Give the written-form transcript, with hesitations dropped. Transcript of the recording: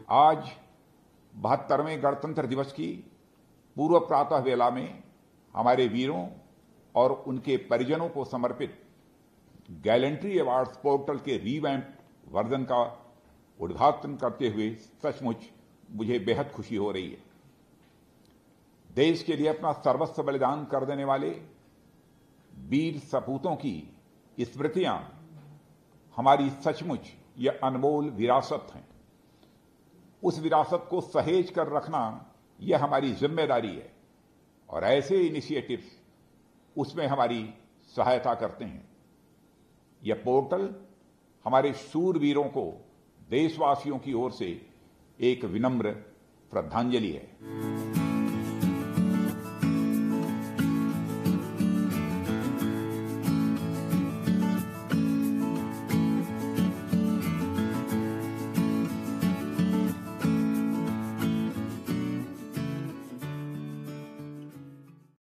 आज 72वें गणतंत्र दिवस की पूर्व प्रातः वेला में हमारे वीरों और उनके परिजनों को समर्पित गैलेंट्री अवार्ड्स पोर्टल के रीवैम्प वर्जन का उद्घाटन करते हुए सचमुच मुझे बेहद खुशी हो रही है। देश के लिए अपना सर्वस्व बलिदान कर देने वाले वीर सपूतों की स्मृतियां हमारी सचमुच यह अनमोल विरासत है। उस विरासत को सहेज कर रखना यह हमारी जिम्मेदारी है और ऐसे इनिशिएटिव्स उसमें हमारी सहायता करते हैं। यह पोर्टल हमारे शूरवीरों को देशवासियों की ओर से एक विनम्र श्रद्धांजलि है।